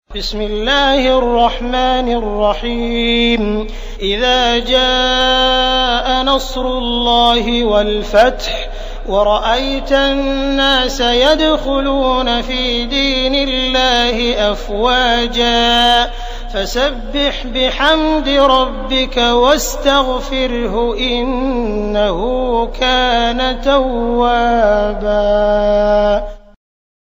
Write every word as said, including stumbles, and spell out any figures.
بسم الله الرحمن الرحيم إذا جاء نصر الله والفتح ورأيت الناس يدخلون في دين الله أفواجا فسبح بحمد ربك واستغفره إنه كان توابا.